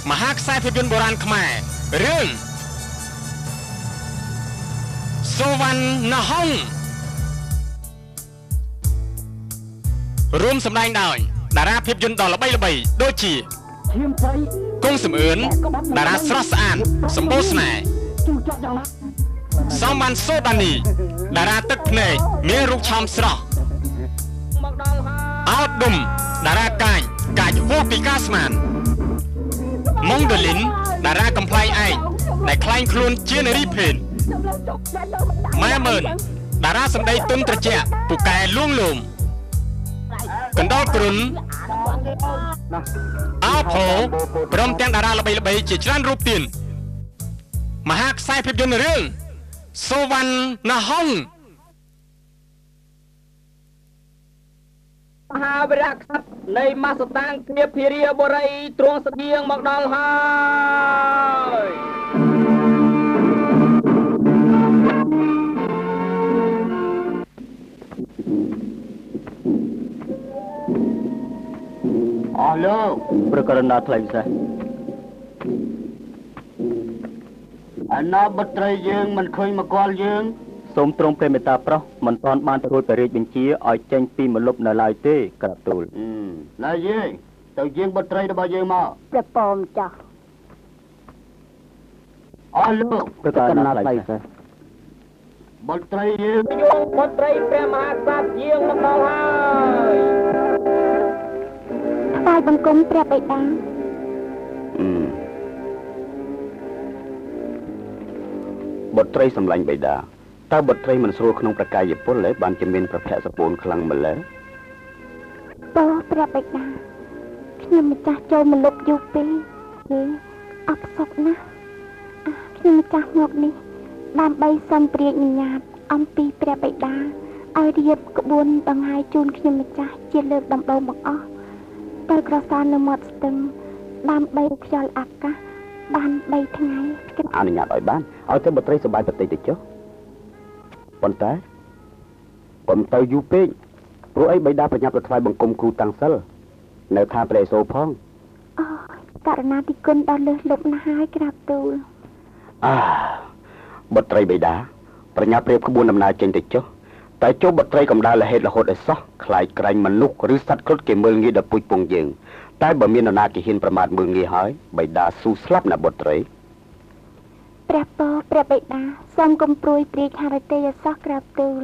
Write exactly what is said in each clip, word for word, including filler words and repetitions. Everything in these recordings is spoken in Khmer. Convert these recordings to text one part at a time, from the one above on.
มหาខ្សែភាពយន្តបុរាណខ្មែររឿងសូវណ្ណហង្សរួមសម្ដែងដោយតារាភាពយន្តដ៏ល្បីល្បីដូចជាគង់សំអឿនតារាស្រស់ស្អាតសម្បូរស្នេហ៍សំបានសូដានីតារាទឹកភ្នែកមានរូបឆោមស្រស់អោតដុំតារាកាយកាយហួសពីការស្មានម៉ុងដូលីនតារាកំ pl ែងឯកដែលខ្លែងខ្លួនជានារីភេទម៉ែម៉ឺនតារាសម្ដីទុនត្រជាក់ពូកែលួងលោមកណ្ដោលព្រុនអោផូព្រមទាំងតារាល្បីល្បីជាច្រើនរូបទៀតមហាខ្សែភាពយន្តរឿងសូវណ្ណហង្សមហាវីរក្សត្រនៃមស្តាងគ្រាភារាបុរីទ្រង់ស្តៀងមកដល់ហើយអស់លោកប្រករណាថ្លៃពិសេសអាណាបុត្រីយើងមិនឃើញមកគាល់យើងសូមទ្រង់ព្រះមេត្តាប្រោះមិនទាន់បានទៅរួចព្រះរាជបញ្ជាឲ្យចេញពីមលុបនៅឡើយទេក្រាបទូលឡើយយើងទៅយើងបុត្រីរបស់យើងមកព្រះពំចាស់អស់លោកប្រកណាថ្លៃពិសេសបុត្រីយើងយងបុត្រីព្រះមហាក្សត្រយើងមកដល់ហើយថ្វាយបង្គំព្រះបិតាបុត្រីសម្លាញ់បិតាតើបុត្រីមិនស្រួលក្នុងប្រកាយពលទេបានជាមានប្រភពសពូនខ្លាំងម្ល៉េះពោព្រះបិតាខ្ញុំម្ចាស់ចូលមលុបយូរពេកគឺអបសុខណាស់ខ្ញុំម្ចាស់មកនេះដើម្បីសុំព្រាញញាតអំពីព្រះបិតាឲ្យរៀបក្បួនដង្ហែជូនខ្ញុំម្ចាស់ជាលើកដំបូងបង្អស់ទៅក្រសាលនៅមាត់ស្ទឹងដើម្បីខ្យល់អាកាសបានបីថ្ងៃអនុញ្ញាតឲ្យបានឲ្យទៅបុត្រីសប្បាយប្រតិទៅចុះប៉ុន្តែកុំទៅយូរពេកព្រោះអីបិតាប្រញាប់ទៅថ្វាយបង្គំគ្រូតាំងសិលនៅថាព្រះសូរផងអូករណាទីគុណដល់លើសលប់ណាស់ហើយក្រាបទូលអាបុត្រីបិតាប្រញាប់រៀបក្បួនដំណើរចេញទៅចុះតែចុះបុត្រីកំដៅលហេតុរហូតឲ្យសោះខ្លាចក្រែងមនុស្សឬសត្វគ្រុឌគេមើលងាយដល់ពុជពងយើងតែបើមាននរណាគេហ៊ានប្រមាថមើលងាយហើយបិតាស៊ូស្លាប់ណាបុត្រីព្រះពរព្រះបិតាសូមកុំព្រួយព្រាយហឫទ័យអសោះក្រាបទូល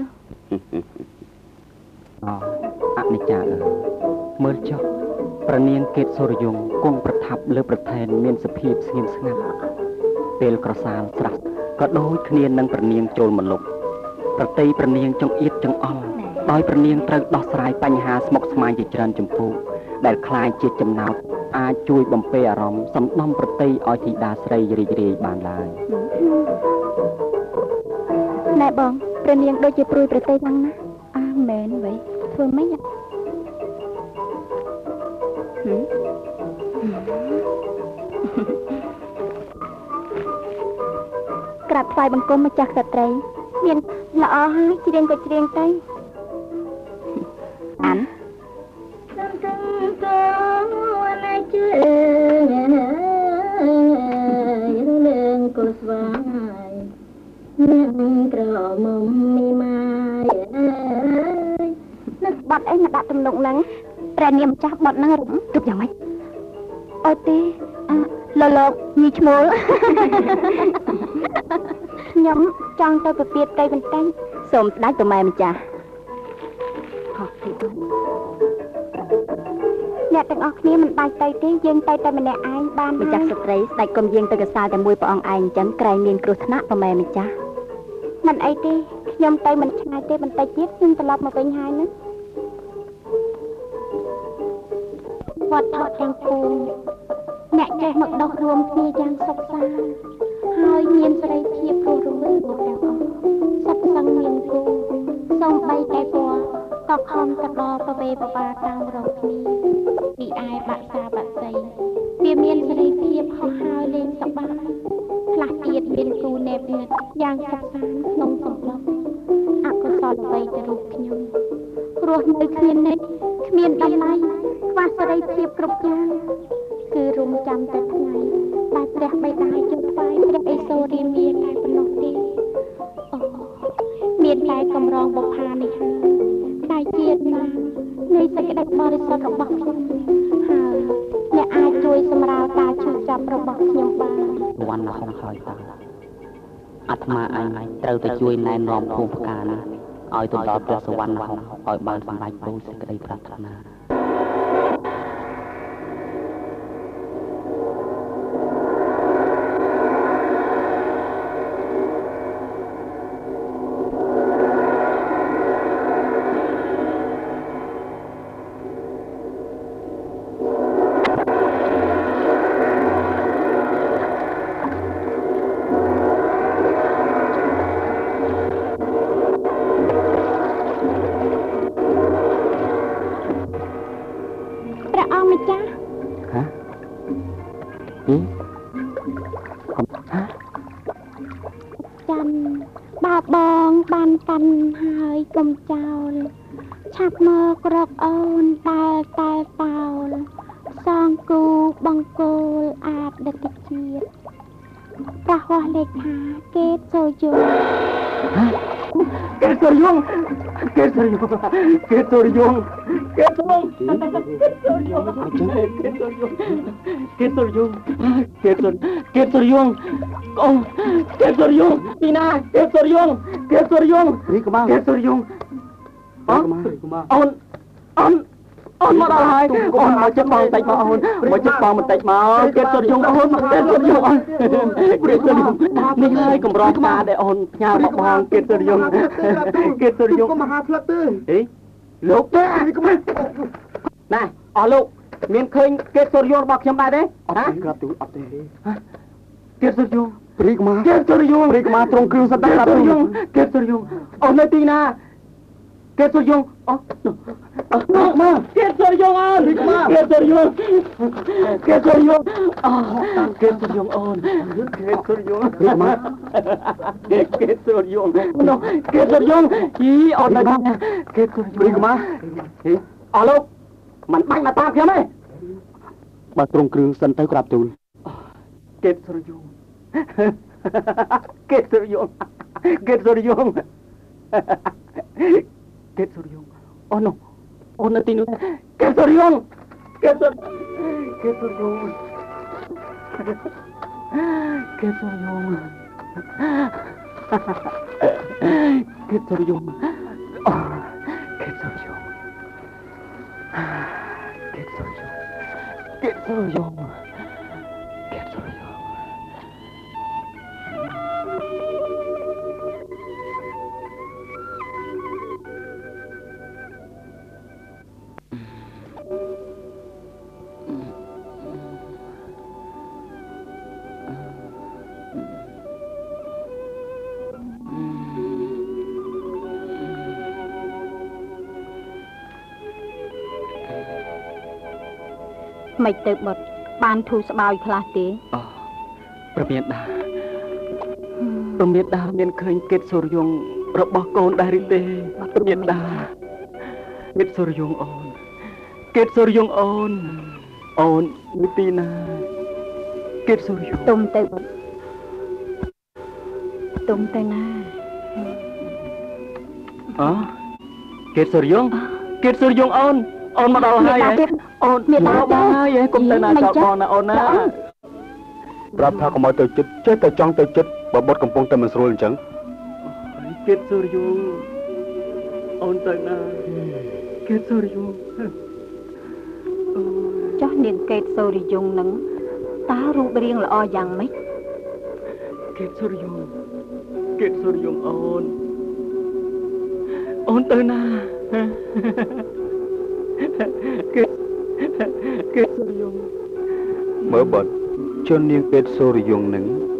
អអនិច្ចាអើមើលចុះប្រនាងកេតសុរយងគង់ប្រថាប់លើប្រថែនមានសភាពស្ងៀមស្ងាត់ពេលក្រសាលស្រះក៏ដូចគ្នានឹងប្រនាងចូលមលុបប្រតិប្រនាងចង្អៀតចង្អល់ដោយប្រនាងត្រូវដោះស្រាយបញ្ហាស្មុគស្មាញជាច្រើនចម្ពោះដែលคล้ายជាចំណោទអាចជួយបំពេអារម្មណ៍សំដំប្រតិឲ្យធីតាស្រីរីករាយបានឡើយណែបងព្រះនាងដូចជាព្រួយប្រតិខ្លាំងណាស់អាមែនវ៉ៃធ្វើម៉េចក្រាបថ្វាយបង្គំម្ចាស់ក្សត្រីមានល្អហើយច្រៀងក៏ច្រៀងទៅអានសំទងកោណាជើងលើងកុស្វាយមានក្រមុំមីម៉ាយនឹកបាត់អីមកដាក់ទំនុកហ្នឹងព្រះនាងម្ចាស់បាត់ហ្នឹងរំទុកយ៉ាងម៉េចអូទេលលោកញីឈ្មោលខ្ញុំចង់ទៅប្រពៀតទៅបន្តិចសូមស្ដេចប្រម៉ែម្ចាស់ហោះទីទៅអ្នកទាំងអស់គ្នាមិនបាច់ទៅទេយើងទៅតែម្នាក់ឯងបានម្ចាស់ស្ត្រីស្ដេចគុំយើងទៅកសាលតែមួយព្រះអង្គឯងអញ្ចឹងក្រែងមានគ្រោះថ្នាក់ប្រម៉ែម្ចាស់មិនអីទេខ្ញុំទៅមិនឆ្ងាយទេបន្តិចទៀតខ្ញុំត្រឡប់មកវិញហើយណាវត្តថតទាំងគូអ្នកចេះមកដោះរួមគ្នាយ៉ាងសុខសាន្តហើយមានសេរីភាពរស់រវើកទាំងអស់សត្វសឹងមានគូសូមបីតែពណ៌ក៏ខំទៅដល់ប្រវេបបាតាមរកគ្នាពីឯបាក់សាបាក់សីវាមានសេរីភាពហោះហើរលេងសប្បាយខ្លះទៀតមានគូណែបនិតយ៉ាងសុខសាន្តក្នុងសម្លឹងអកុសលអ្វីទៅរូបខ្ញុំរស់នៅគ្មាននេះគ្មានតម្លៃខ្វះសេរីភាពគ្រប់យ៉ាងគឺរំចាំតែថ្ងៃព្រះបិតាជូនថ្វាយព្រះឥសូររាមាតែប៉ុណ្ណោះទេអូមានតែកម្រងបុប្ផានេះហើយតែជាតិណានៃសេចក្តីបរិសុទ្ធរបស់ខ្ញុំហើយអ្នកអាចជួយសម្រាលការឈឺចាប់របស់ខ្ញុំបានវណ្ណហុងហើយតើអាត្មាអញត្រូវទៅជួយណែនាំភូមិផ្កានេះឲ្យទៅដល់ព្រះសវណ្ណហុងឲ្យបានសម្រេចគោលសេចក្តីប្រាថ្នាគេសូរយងគេសូរយងគេសូរយងគេសូរគេសូរយងអូគេសូរយងទីណាគេសូរយងគេសូរយងរីកមកគេសូរយងអូអូនអូនអូនមកដល់ហើយអូនមកចិត្តបងបន្តិចមកអូនមកចិត្តបងបន្តិចមកគេសូរយងអូនគេសូរយងអូនព្រាបសូរយងនេះហើយកម្រងការដែលអូនផ្ញើមកបងគេសូរយងគេសូរយងក៏មហាផ្លឹកទេអីលោកទេកុំណែអស់លោកមានឃើញគេសូរយងរបស់ខ្ញុំដែរទេណាក្រាប់ទូអត់ទេគេសូរយងព្រីកមកគេសូរយងព្រីកមកត្រង់គ្រឿងសត្វក្រាប់ទូគេសូរយងអូននៅទីណាគេសូរយងអូមកមកគេសូរយងអូនគេសូរយងគេសូរយងអូគេសូរយងអូនគេសូរយងមកគេសូរយងនោះគេសូរយងយីអូនដល់គេសូរយងព្រីកមកអស់លោកមិនបាច់មកតាមខ្ញុំទេបើត្រង់គ្រឿងសិនទៅក្រាប់ទូលគេសូរយងគេសូរយងគេសូរយងគេសូរយងអូនោះអូននៅទីនោះគេសូរយងគេសូរគេសូរយងគេសូរយងគេសូរយងអូគេសូរយងគេសូរយងគេសូរយងគេសូរយងមិនទៅបុតបានធូរស្បើយខ្លះទេអូប្រមានដាប្រមានដាមានឃើញកិច្ចសូរយងរបស់កូនដែរឬទេប្រមានដាកិច្ចសូរយងអូនកិច្ចសូរយងអូនអូននៅទីណាកិច្ចសូរយងទុំទៅបុតទុំទៅណាអូកិច្ចសូរយងកិច្ចសូរយងអូនអូនមកដល់ហើយអូនមានដល់ហើយកុំទៅណាចោលបងណាអូនណាប្រាប់ថាកុំឲ្យទៅចិត្តចេះតែចង់ទៅចិត្តបើបុតកំពុងតែមិនស្រួលអញ្ចឹងគេសូរយងអូនទៅណាគេសូរយងចោះនាងកេតសូរយងនឹងតើរូបរាងល្អយ៉ាងម៉េចគេសូរយងគេសូរយងអូនអូនទៅណាគេគេសូរយងមើលបាត់ជននាងពេទ្យសូរយងនឹង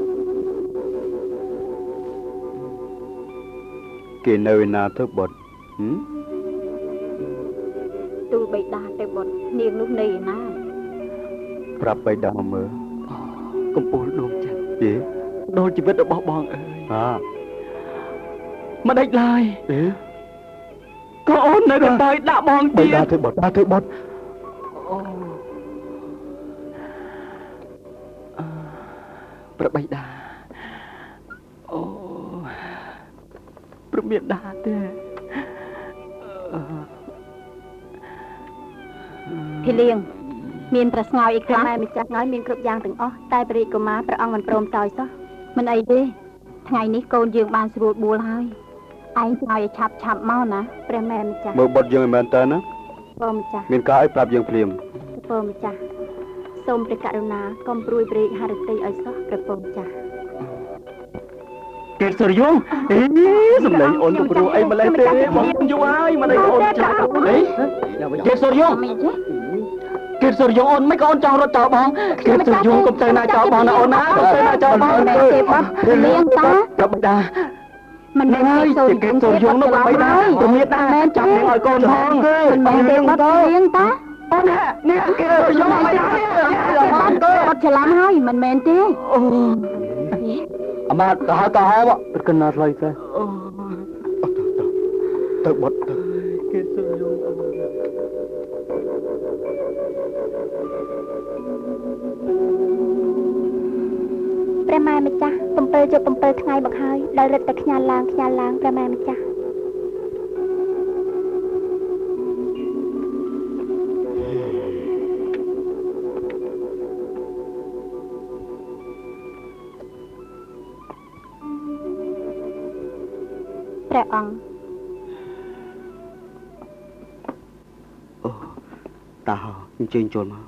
គេនៅឯណាទៅបាត់ទូលបិតាទៅបាត់នាងនោះនៅឯណាប្រាប់បិតាមកមើលកំពូលដួងចិត្តទេដូរជីវិតរបស់បងអើយហាមិនដេចឡើយទេក៏អូននៅកណ្ដាលដាក់បងទៀតបិតាធ្វើបាត់ធ្វើបាត់អូព្រះបិតាអូព្រះមេដាទេភីលៀងមានប្រស្ងោយអីខ្លះម៉ែម្ចាស់ងើយមានគ្រប់យ៉ាងទាំងអស់តែព្រះរាជកុមារព្រះអង្គមិនព្រមសោយសោះមិនអីទេថ្ងៃនេះកូនយើងបានស្រួលបួលហើយឯងឆ្លើយឲ្យឆាប់ឆាប់មកណាព្រះម៉ែម្ចាស់មើលបុតយើងឲ្យមែនតើណាបងម្ចាស់មានការឲ្យប្រាប់យើងភ្លាមព្រះម្ចាស់សូមព្រះករុណាកុំព្រួយព្រែកហឫទ័យឲ្យសោះព្រះពរម្ចាស់កេតសុរិយងអេសំឡេងអូនទៅព្រោះអីម្លេះទេបងយូរហើយមិនអីអូនចាស់អីកេតសុរិយងកេតសុរិយងអូនមិនក៏អូនចង់រត់ចោលបងកេតសុរិយងកុំទៅណាចោលបងណាអូនណាកុំទៅណាចោលបងមែនទេបងលៀងតាប្របិតាមិនមែនទេសូរិយងសូរិយងនោះប្របិតាព្រមៀតដែរចាំនាងឲ្យកូនផងមិនមែនទេបងលៀងតាអូននេះគេយកមកបានទៅអត់ច្រឡំហើយមិនមែនទេអូអាម៉ាទៅហៅទៅហៅព្រឹកណាស់ឡើយទេអូទៅបត់ទៅគេសុំយកព្រះម៉ែម្ចាស់7ជប់7ថ្ងៃមកហើយដោយរឹតតែខ្ញាល់ឡើងខ្ញាល់ឡើងព្រះម៉ែម្ចាស់ព្រះអង្គអូតាអញ្ជើញចូលមក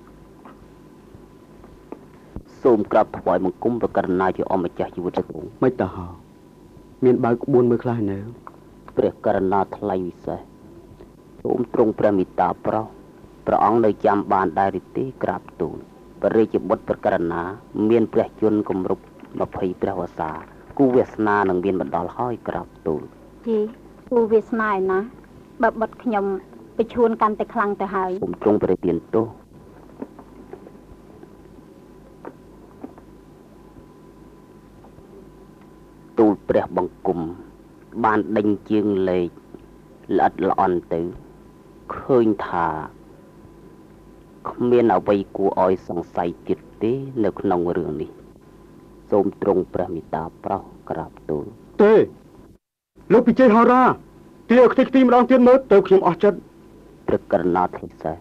សូមក្រាបថ្វាយបង្គំប្រកាសណាជាអម្ចាស់ជីវិតទ្រង់មិនតាមានបើក្បួនមើលខ្លះនៅព្រះករុណាថ្លៃវិសេសសូមទ្រង់ព្រះមេត្តាប្រោសព្រះអង្គនៅចាំបានដែរឬទេក្រាបទូលព្រះរាជបុត្រព្រះករុណាមានព្រះជន្មគម្រប់20ព្រះវស្សាគូវាសនានឹងមានបណ្ដាលហើយក្រាបទូលជីគូវាសនាឯណាបើបុត្រខ្ញុំប្រឈួនកាន់តែខ្លាំងទៅហើយសូមទ្រង់ព្រះទានទោសទូលព្រះបង្គំបានដេញជើងលេខល្អិតល្អន់ទៅឃើញថាគ្មានអ្វីគួរឲ្យសង្ស័យទៀតទេនៅក្នុងរឿងនេះសូមទ្រង់ព្រះមេត្តាប្រោសក្រាបទូលទេលោកពិជ័យហោរាទីឲ្យខ្ទេចខ្ទីម្ដងទៀតមើលទៅខ្ញុំអស់ចិត្តព្រះករុណាថ្លៃសេះ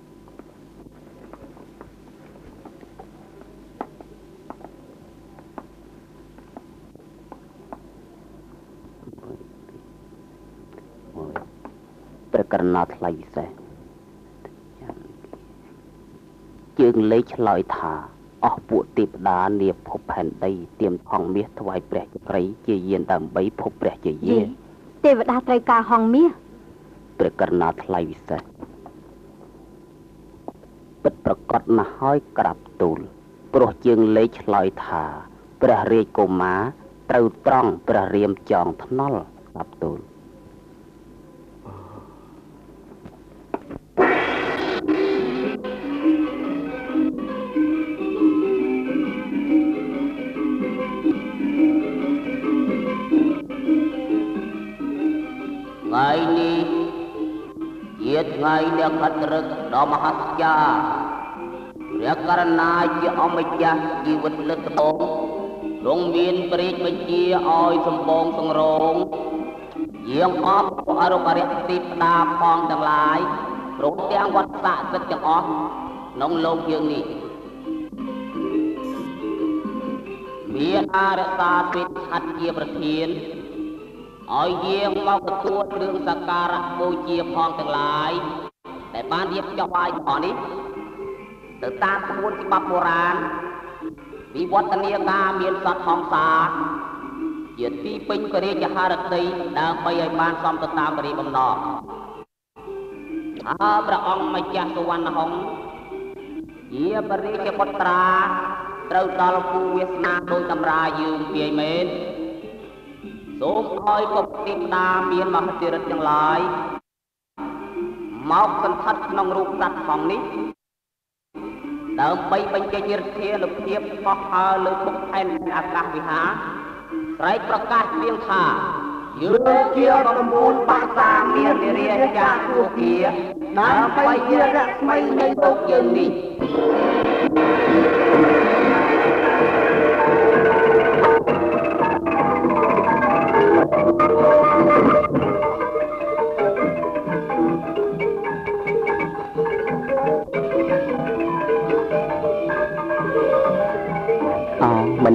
ព្រះករុណាថ្លៃពិសេសជើងលេខឆ្លើយថាអស់ពួកទេវតានាភពផែនដីទៀមថងមាសថ្វាយព្រះជ័យជាយានដើម្បីភពព្រះជាយាទេវតាត្រូវការហងមាសព្រះករុណាថ្លៃពិសេសពិតប្រកបណាស់ហើយក្រាបទូលព្រោះជើងលេខឆ្លើយថាព្រះរាជកុមារត្រូវត្រង់ព្រះរាមចងថ្នល់ក្រាបទូលថ្ងៃនេះជាថ្ងៃដែលខិតរឹកដ៏មហស្ចារ្យព្រះករុណាជាអម្ចាស់ជីវិតលឹកត្បូងទ្រង់មានព្រះរាជបញ្ជាឲ្យសម្បងសង្រងយាងអបអរុបរិយទីផ្ដាផងទាំងឡាយព្រមទាំងវត្តស័ក្តិសិទ្ធិទាំងអស់ក្នុងលោកយើងនេះមានអរិសាទិដ្ឋិជាប្រធានឲ្យយាងមកទទួលគ្រឿងសក្ការៈបូជាផងទាំងឡាយដែលបានរៀបចំឲ្យផងនេះទៅតាមក្បួនច្បាប់បុរាណវិវត្តនាការមានសត្វហង្សាជាទីពេញព្រះរាជហឫទ័យដើម្បីឲ្យបានសមទៅតាមព្រះរាជបំណងអើព្រះអង្គម្ចាស់សុវណ្ណហង្សជាព្រះរាជបុត្រាត្រូវដល់គូវាសនាដោយតម្រាយើងពីមែនសូមឲ្យពុកទេវតាមានមហិទ្ធិឫទ្ធិទាំងឡាយមកសន្ធិដ្ឋក្នុងរូបសត្វផងនេះដើម្បីបញ្ចេញឫទ្ធានុភាពបោះហើរលើពុកផែនអាកាសវិហារស្រែកប្រកាសព្រៀងថាយើងជាកម្ពុជាបាសាមាននារីចាស់ទូគាដើម្បីជារស្មីនៃលោកយើងនេះ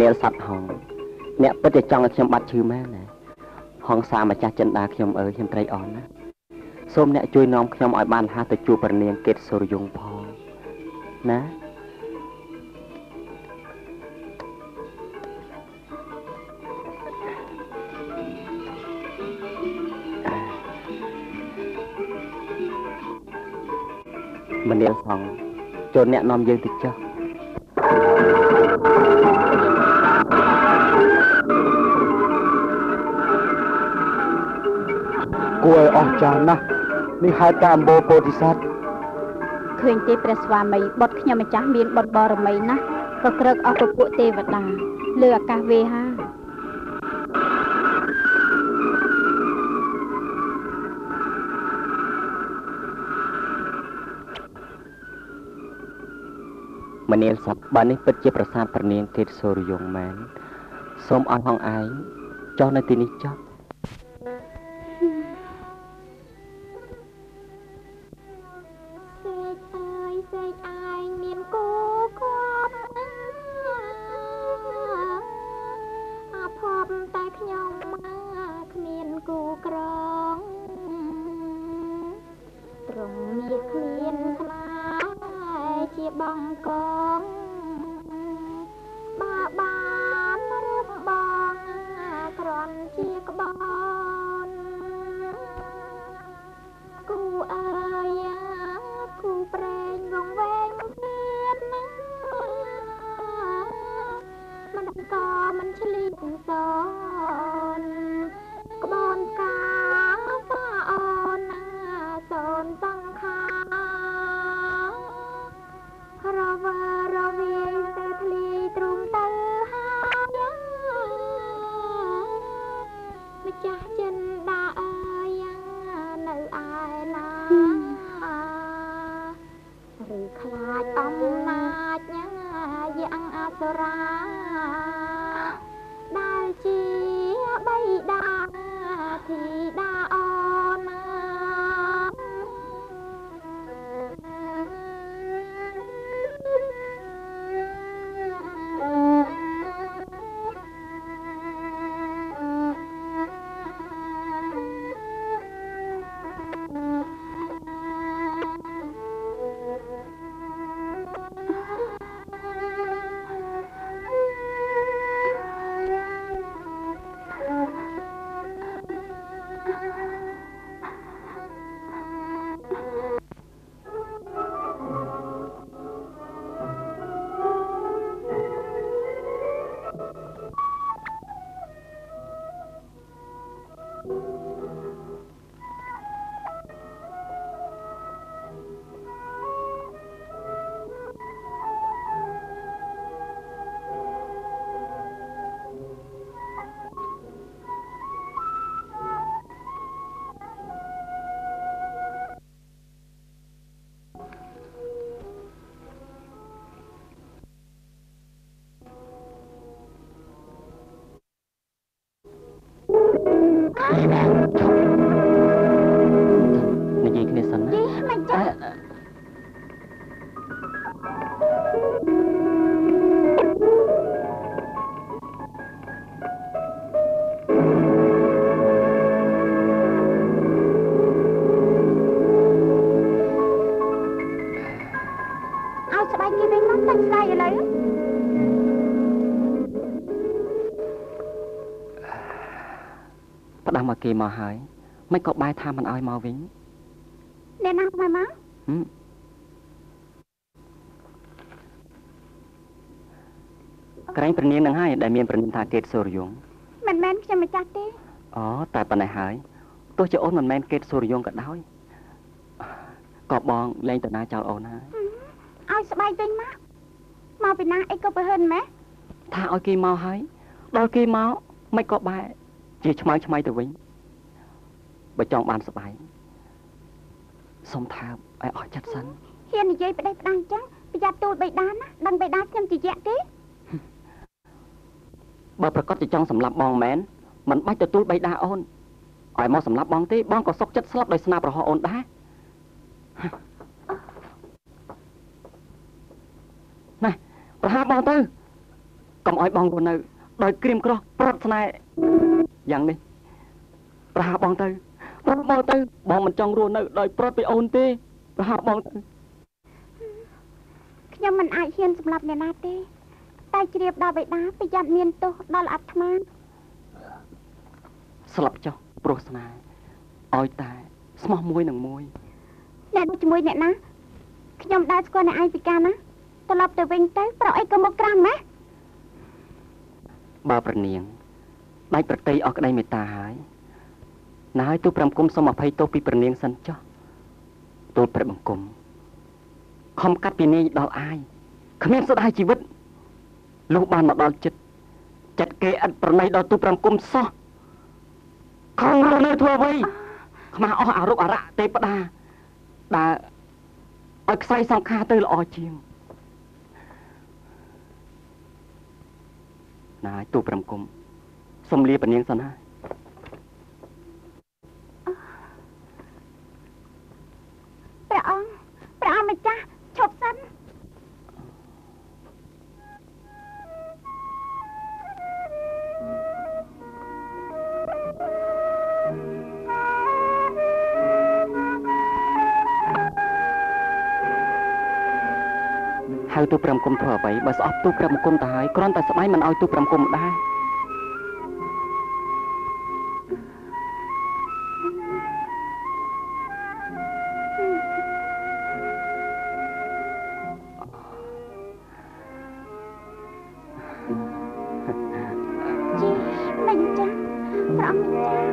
លសັດហងអ្នកពិតជាចង់ឲ្យខ្ញុំបាត់ឈឺមែនណាហងសាម្ចាស់ចិនដាខ្ញុំអើយខ្ញុំត្រេកអរណាស់សូមអ្នកជួយនាំខ្ញុំឲ្យបានហាទៅជួបព្រះនាងកេតសូរយងផងណាមនាលសងចូលអ្នកនាំយើងទៅចុះគួរឲ្យអស្ចារ្យណាស់នេះហេតុតែអម្បូរពោធិសត្វឃើញទេព្រះស្វាមីបុត្រខ្ញុំម្ចាស់មានបុត្របរមីណាស់ក៏ក្រឹកអស់ពពួកទេវតាលើអាកាសវេហាមនាលសັດបើនេះពិតជាប្រាសាទព្រះនាងកេតសូរយងមែនសូមឲ្យហងឯងចុះនៅទីនេះចុះនិយាយគ្នាសិនណាយីមិនចាស់ឲ្យស្បែកគេវិញមកតាច់ស្បែកឥឡូវផ្ដាំមកគេមកហើយមិនក៏បាយថាមិនឲ្យមកវិញអ្នកណាមកមកក្រែងព្រះនាងនឹងហើយដែលមានព្រះនាមថាកេតសូរយងមិនមែនខ្ញុំម្ចាស់ទេអូតែប៉ុណ្ណេះហើយទោះជាអូនមិនមែនកេតសូរយងក៏ដោយក៏បងលែងទៅណាចោលអូនហើយឲ្យស្បែកវិញមកមកពីណាអីក៏បើហិនម៉េះថាឲ្យគេមកហើយដល់គេមកមិនក៏បែរជាឆ្មៅឆ្មៃទៅវិញបើចង់បានស្បែកសុំថាឲ្យអស់ចិត្តសិនហ៊ាននិយាយប្តេជ្ញាអញ្ចឹងប្រយ័ត្នទូលបិតាណាដឹងបិតាខ្ញុំជាយៈទេបើប្រកាសជាចង់សម្លាប់បងមែនមិនបាច់ទទួលបិតាអូនឲ្យមកសម្លាប់បងទេបងក៏សុខចិត្តស្លាប់ដោយស្នាប់រហ័សអូនដែរណែប្រហារបងទៅកុំឲ្យបងរស់នៅដោយក្រៀមក្រោះប្រត់ស្នេហ៍យ៉ាងនេះប្រហាបងទៅប្រត់មកទៅបងមិនចង់រស់នៅដោយប្រត់ពីអូនទេប្រហាបងទៅខ្ញុំមិនអាចហ៊ានសម្លាប់អ្នកណាទេតែជ្រាបដល់បិតាប្រយ័ត្នមានទោសដល់អាត្មាស្លាប់ចុះព្រោះស្នេហ៍ឲ្យតែស្មោះមួយនឹងមួយអ្នកជាមួយអ្នកណាខ្ញុំដើរស្គាល់អ្នកឯងពីកាលណាត្រឡប់ទៅវិញទៅប្រអីក៏មកក្រាំណាបើប្រនាងដាច់ប្រតិយអស់ក្តីមេត្តាហើយណាហើយទូលប្រាំគុំសូមអភ័យទោសពីប្រនាងសិនចុះទូលព្រះបង្គំខំកាត់ពីនាយដល់អាយគ្មានសុទ្ធហើយជីវិតលុះបានមកដល់ចិត្តចិត្តគេឥតប្រណីដល់ទូលប្រាំគុំសោះខំរស់នៅធ្វើអ្វីខ្មាស់អស់អារុកអារៈទេពតាដើរឲ្យខ្សែសង្ខារទៅល្អជាងណាហើយទូលប្រាំគុំសុំលាព្រះនាងសិនហើយព្រះអង្គព្រះអង្គម្ចាស់ឈប់សិនហៅទូប្រាំគុំធ្វើអ្វីបើស្អប់ទូប្រាំគុំទៅហើយគ្រាន់តែស្ដាយមិនឲ្យទូប្រាំគុំដែរជីមិនចាស់ព្រះអង្គចាស់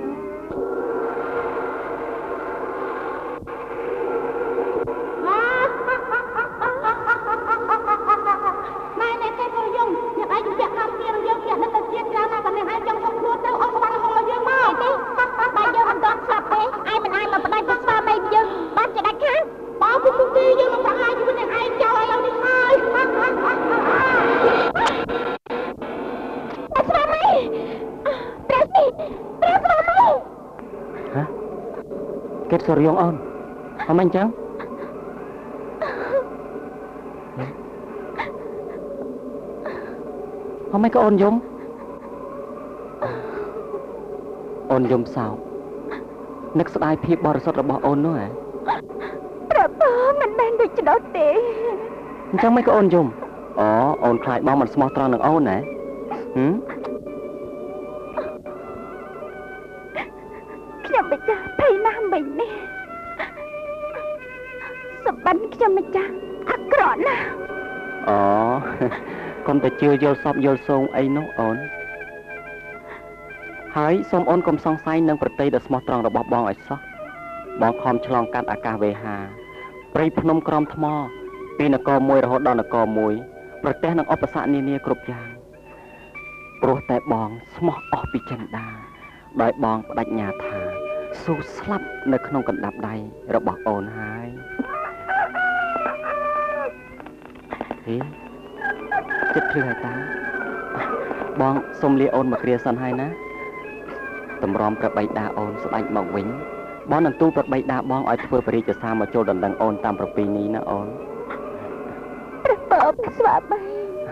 kết sổ riêng ôn không anh cháu không mấy có ôn dung ôn dung sao nước sợi ai phi bò sọt là bò ôn nữa hả mình đang được cho đó tệ cháu mấy có ôn dung ồ ôn khai bao mình small tròn được ôn này hử ខ្ញុំម្ចាស់ភ័យណាស់មិញនេះសម្បត្តិខ្ញុំម្ចាស់អាក្រក់ណាស់អូកុំតែជឿយល់សពយល់សូងអីនោះអូនហើយសូមអូនកុំសង្ស័យនឹងប្រតិយដ៏ស្មោះត្រង់របស់បងឲ្យសោះបងខំឆ្លងកាត់អាកាសវេហាព្រៃភ្នំក្រំថ្មពីនគរមួយរហូតដល់នគរមួយប្រទះនឹងឧបសគ្គនានាគ្រប់យ៉ាងព្រោះតែបងស្មោះអស់ពីចិន្តាដោយបងបដិញ្ញាថាស៊ូស្លាប់នៅក្នុងកណ្ដាប់ដៃរបស់អូនហើយហេចិត្តភ្លឺហើយតាបងសុំលាអូនមកគ្រាសិនហើយណាតម្រាំប្របីដាអូនស្ដេចមកវិញបងនឹងទូលប្របីដាបងឲ្យធ្វើបរិយាសាមកចូលដណ្ដឹងអូនតាមប្រពៃណីណាអូនព្រះបើព្រះស្វាមី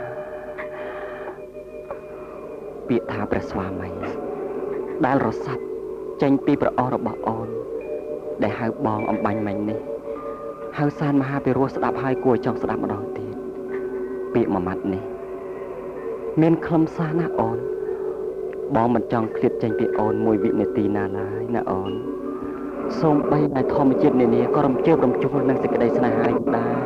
ពាក្យថាព្រះស្វាមីដែលរសាត់ចេញពីប្រអស់របស់អូនដែលហៅបងអំបាញ់មិញនេះហៅសានមហាពិរោះស្ដាប់ហើយគួរចង់ស្ដាប់ម្ដងទៀតពាក្យមួយម៉ាត់នេះមានខ្លឹមសារណាអូនបងមិនចង់ឃ្លាតចេញពីអូនមួយវិនាទីណាឡើយណាអូនសូមបីតែធម្មជាតិនានាក៏រំជើបរំជួលនឹងសេចក្តីស្នេហាដែរ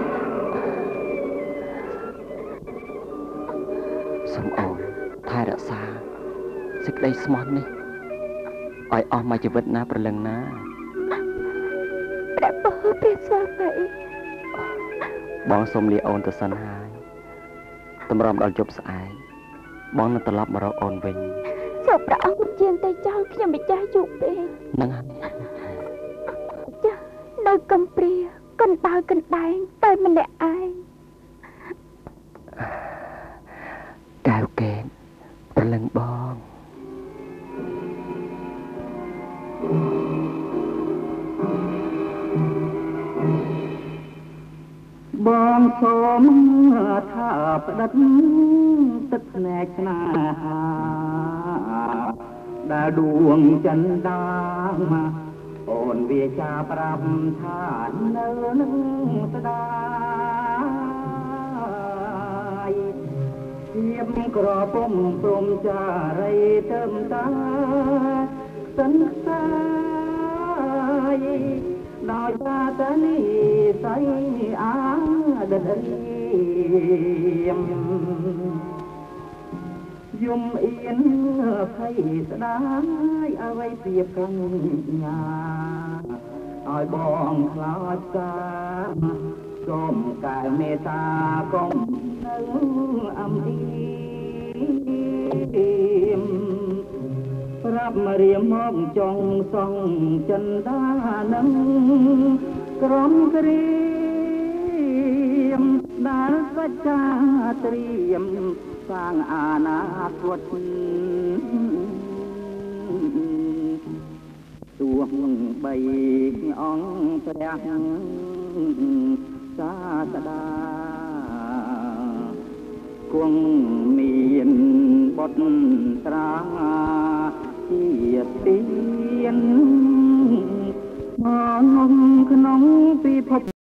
សូមអូនថែរក្សាសេចក្តីស្មោះនេះឲ្យអស់មួយជីវិតណាប្រលឹងណាព្រះបើព្រះស្វាមីបងសូមលាអូនទៅសិនហើយតម្រាំដល់យប់ស្អែកបងនឹងត្រឡប់មករកអូនវិញសូមព្រះអង្គជាទៅចោលខ្ញុំម្ចាស់យូរពេកហ្នឹងហើយចាស់នៅកំព្រាកណ្ដាលកណ្ដែងតែម្នាក់ឯងកែវកេនប្រលឹងបងបងសូមថាផ្ដិតទឹកភ្នែកស្នេហាដែលដួងចិនដាអូនវាចាប្រាប់ថានៅនឹងស្ដាយជាបក្រពុំព្រមចារីទៅតាសិនខ្សាយដោយសារតែនេះស័យអាដិមយំអៀនភ័យស្ដាយអ្វីពីកញ្ញាឲ្យបងខ្លោចសាសូមកែមេត្តាកុំនៅអំអៀមប្រាប់មករៀមមកចង់សងចិនដានឹងក្រុមគ្រាមដែលសច្ចាត្រៀមសាងអនាគតទោះបីអង្គព្រះសាស្តាគង់មានបុត្រត្រាជាទៀនមកក្នុងពិភព